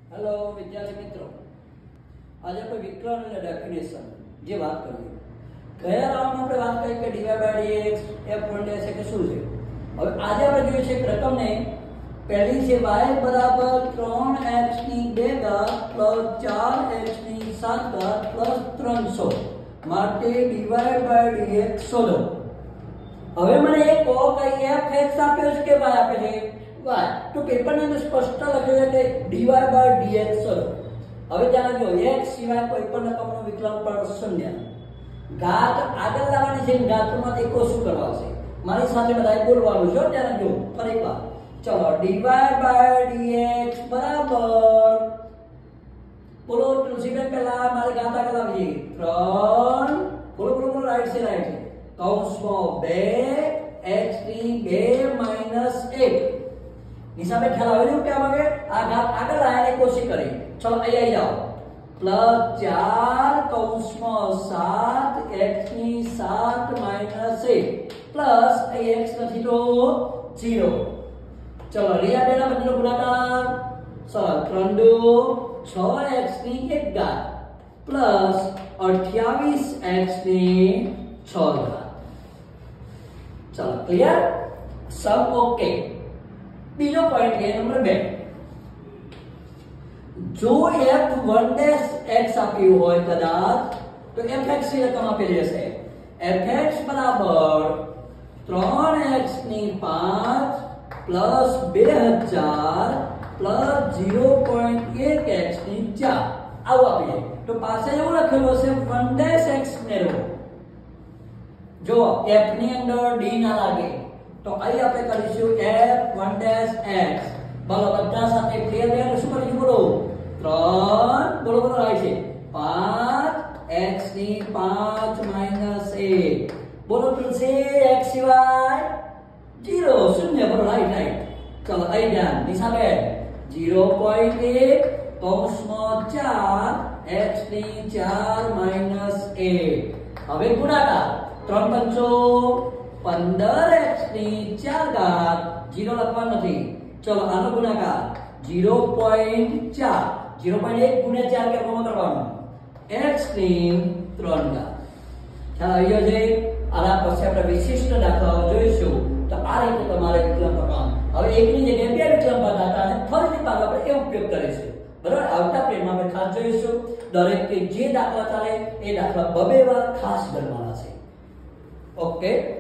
Hello विद्यार्थी मित्रों, आज आप विकर्ण અને ડેફિનેશન જે વાત કરીએ ગયા રાઉન્ડમાં આપણે વાત કરી કે dy/dx f1' એટલે શું છે। હવે આજે આપણે જોઈએ છે એક રકમને પહેલી છે y બરાબર 3x ની 2 ઘાત પ્લસ 4x ની 7 ઘાત પ્લસ 300 માટે dy/dx શોધો। હવે મને એક કહો કે fx આપ્યો છે કે y આપ્યો છે y, तो पेपर ने अंदर स्पष्ट लगे कि dy/dx શોધો। હવે ધ્યાન રાખજો x સિવાય કોઈ પણ રકમનો વિકલન પણ શૂન્ય, ઘાત આગળ લાવવાની છે, ઘાતમાં એકો શું કરવા છે મારી સાથે બધાએ બોલવાનું છે। ધ્યાન રાખજો ફરી એકવાર, ચલો dy/dx બરાબર બોલો તુલસીબેન, પહેલા મારી ઘાત આગળ લાવીએ 3 બોલો બોલો બોલો રાઈટ છે કૌંસમાં 2x ની 2 - 1 हिसाब में ख्याल आवे क्या मांगे आ घात आगे लाने की कोशिश करें। चलो आई जाओ प्लस 4 कौंस में 7 x ની 7 - 1 प्लस x નથી તો 0। चलो रिया बेना बदलो गुणाकार चलो 3 2 6x ની 1 घात प्लस 28x ની 6 घात। चलो क्लियर, सब ओके। बीजो पॉइंट है नंबर 2, जो f1' આપ્યું હોય કદાચ તો fx ની રકમ આપેલી હશે। fx બરાબર 3x ની 5 પ્લસ 2000 પ્લસ 0.1x ની 4 આવું આપીએ તો પાસે એવું લખેલું હશે 1' x મેળવો। જો f ની અંદર d ના લાગે तो आई આપણે કરીશું f1' x બોલો બધા સાથે ક્લિયર છે શું કરીશું બોલો 3 બોલો બોલો રાઈટ છે 5 x ની 5 - 1 બોલો તુલસી x સિવાય 0 શૂન્ય બોલો રાઈટ રાઈટ। ચલો आई ध्यान નિશાબે 0.1 કૌંસમાં 4 x ની 4 - 1 હવે ગુણાકાર 3 पंचो 15x ની 4 ઘાત 0 લખવા નથી। ચલો આનો ગુણાકાર 0.4 0.1 ગુણ્યા 4 કેમ કરવાનો x ની 3 ઘાત। ખ્યાલ આવી ગયો છે। આના પછી આપણે વિશિષ્ટ દાખલાઓ જોઈશું તો આ રીતે તમારે વિકલન કરવાનું। હવે એકની જગ્યાએ બે વિકલન બતાતા અને ફરીથી પાછો આપણે એ ઉપયોગ કરીશું બરાબર। આવતા પ્લેનમાં આપણે ખાસ જોઈશું દરેક કે જે દાખલા ચાલે એ દાખલા બબે વાર ખાસ ગણવાના છે। ઓકે।